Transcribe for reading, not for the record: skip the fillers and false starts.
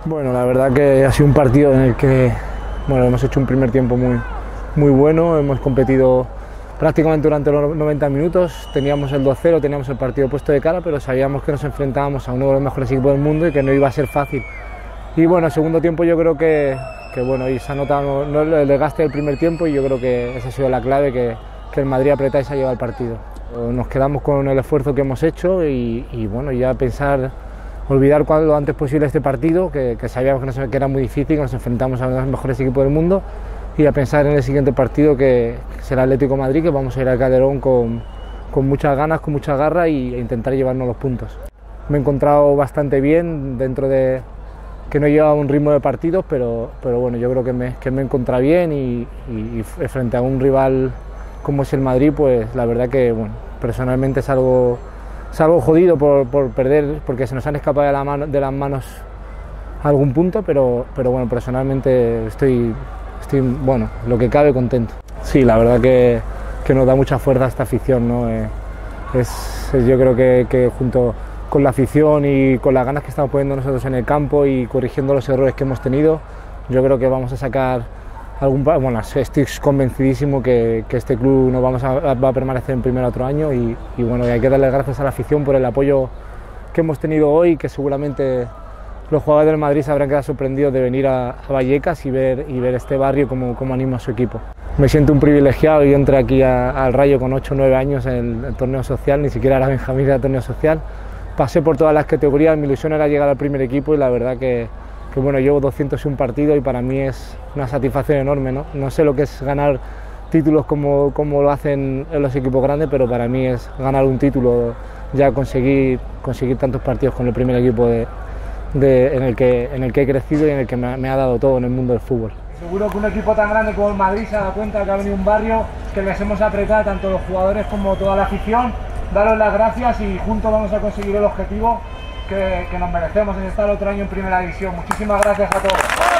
Bueno, la verdad que ha sido un partido en el que hemos hecho un primer tiempo muy bueno, hemos competido prácticamente durante los 90 minutos, teníamos el 2-0, teníamos el partido puesto de cara, pero sabíamos que nos enfrentábamos a uno de los mejores equipos del mundo y que no iba a ser fácil. Y bueno, el segundo tiempo yo creo que y se ha notado el desgaste del primer tiempo y yo creo que esa ha sido la clave, que el Madrid apretado y se ha llevado el partido. Nos quedamos con el esfuerzo que hemos hecho y bueno, ya pensar, olvidar lo antes posible este partido, que sabíamos que era muy difícil, que nos enfrentamos a uno de los mejores equipos del mundo, y a pensar en el siguiente partido, que será Atlético de Madrid, que vamos a ir al Calderón con muchas ganas, con mucha garra e intentar llevarnos los puntos. Me he encontrado bastante bien dentro de que no llevaba un ritmo de partidos, pero bueno, yo creo que me he encontrado bien y frente a un rival como es el Madrid, pues la verdad que bueno, personalmente es algo jodido por perder, porque se nos han escapado de las manos algún punto, pero bueno, personalmente estoy bueno, lo que cabe, contento. Sí, la verdad que nos da mucha fuerza esta afición, ¿no? Yo creo que junto con la afición y con las ganas que estamos poniendo nosotros en el campo y corrigiendo los errores que hemos tenido, yo creo que vamos a sacar bueno, estoy convencidísimo que este club va a permanecer en primera otro año y bueno, hay que darle gracias a la afición por el apoyo que hemos tenido hoy, que seguramente los jugadores del Madrid se habrán quedado sorprendidos de venir a Vallecas y ver este barrio cómo anima a su equipo. Me siento un privilegiado, yo entré aquí al Rayo con 8 o 9 años en el torneo social, ni siquiera era Benjamín, era torneo social. Pasé por todas las categorías, mi ilusión era llegar al primer equipo y la verdad que bueno, llevo 201 partidos y para mí es una satisfacción enorme, ¿no? No sé lo que es ganar títulos como lo hacen en los equipos grandes, pero para mí es ganar un título, ya conseguir tantos partidos con el primer equipo en el que he crecido y en el que me ha dado todo en el mundo del fútbol. Seguro que un equipo tan grande como el Madrid se ha dado cuenta que ha venido un barrio que les hemos apretado tanto los jugadores como toda la afición. Daros las gracias y juntos vamos a conseguir el objetivo que nos merecemos, es estar otro año en primera división. Muchísimas gracias a todos.